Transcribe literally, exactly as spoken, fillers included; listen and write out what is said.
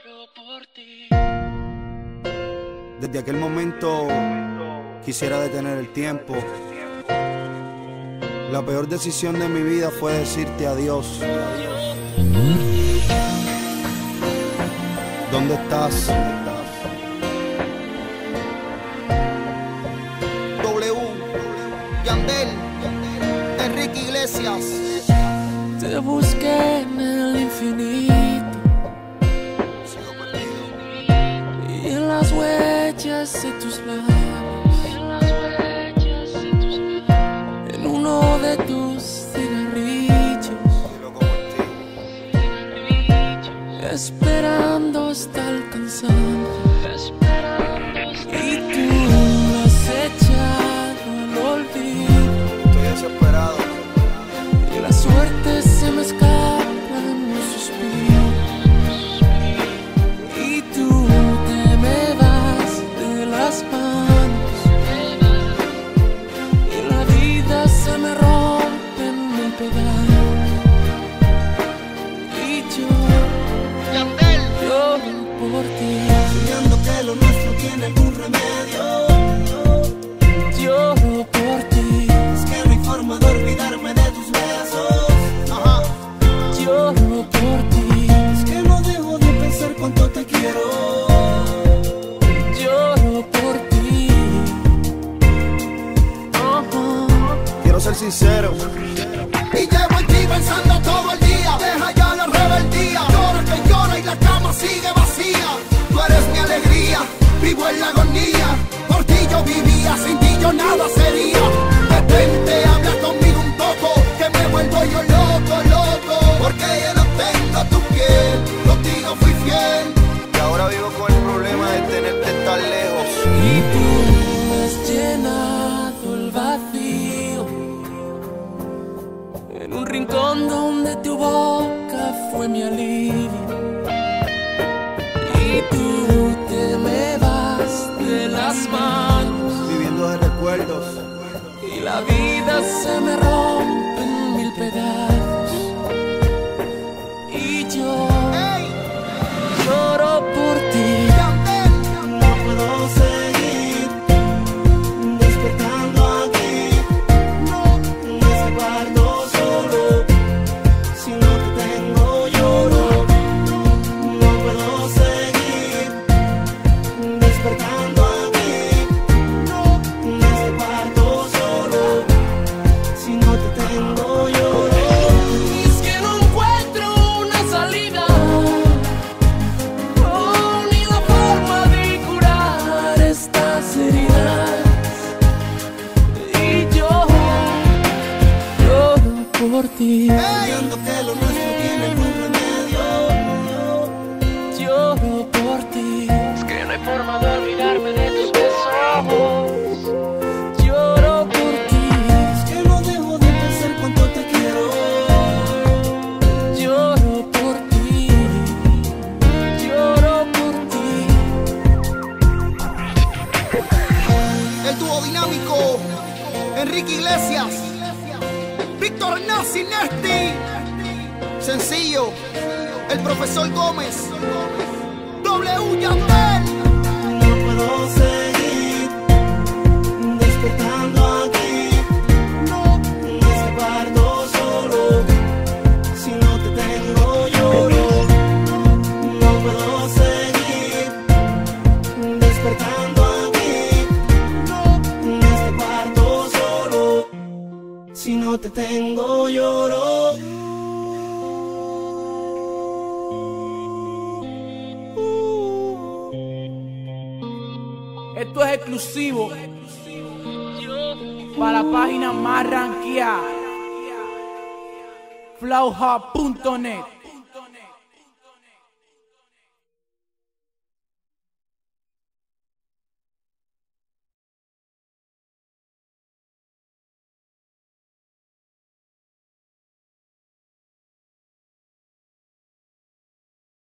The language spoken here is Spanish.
Desde aquel momento quisiera detener el tiempo. La peor decisión de mi vida fue decirte adiós. ¿Dónde estás? W, Yandel, Enrique Iglesias. Te busqué en el infinito y en las huellas de tus labios, en uno de tus cigarrillos, esperando hasta alcanzando, y tú me has echado al olvido. Estoy desesperado. Y la suerte se me escapa en un suspiro, y tú te me vas de las manos, y la vida se me rompe en mil pedazos, y yo Yandel, lloro por ti. soñando que lo nuestro tiene algún remedio. Lloro por ti. Es que no hay forma de olvidarme de tus besos. Ajá. Lloro por ti. Es que no dejo de pensar cuánto te quiero. Lloro por ti. Uh-huh. Quiero ser sincero. Y llevo en ti pensando todo el día. Deja ya la rebeldía. Llora que llora y la cama sigue vacía. Tú eres mi alegría, vivo en la agonía. Por ti yo vivía, sin ti yo nada sería. Detente, habla conmigo un poco, que me vuelvo yo loco, loco. Porque ya no tengo tu piel, contigo fui fiel. Y ahora vivo con el problema de tenerte tan lejos. Y tú has llenado el vacío en un rincón donde tu boca fue mi alivio. Y tú te me vas de las manos, Viviendo de recuerdos. y la vida se me rompe en mil pedazos, y yo Hey, lloro por ti. Yandel, No puedo seguir despertando aquí, no, en ese cuarto solo. Si no te tengo lloro. No puedo seguir despertando aquí, no, en ese cuarto solo. Si no te tengo lloro. Y es que no encuentro una salida, oh, ni la forma de curar estas heridas, y yo lloro por ti. Soñando que lo nuestro tiene algún remedio. Lloro por ti. Es que no hay forma de olvidarme de tus besos. Lloro por ti. Es que no dejo de pensar cuánto te quiero. Lloro por ti. Lloro por ti. el dúo dinámico, Enrique Iglesias, Víctor Nazi Nesti. Sencillo, el profesor Gómez, W Yandel. No puedo seguir despertando aquí, no, en ese cuarto solo. Si no te tengo lloro. No puedo seguir despertando aquí, no, en ese cuarto solo. Si no te tengo lloro. Esto es exclusivo para la página más rankeada, flowhub punto net.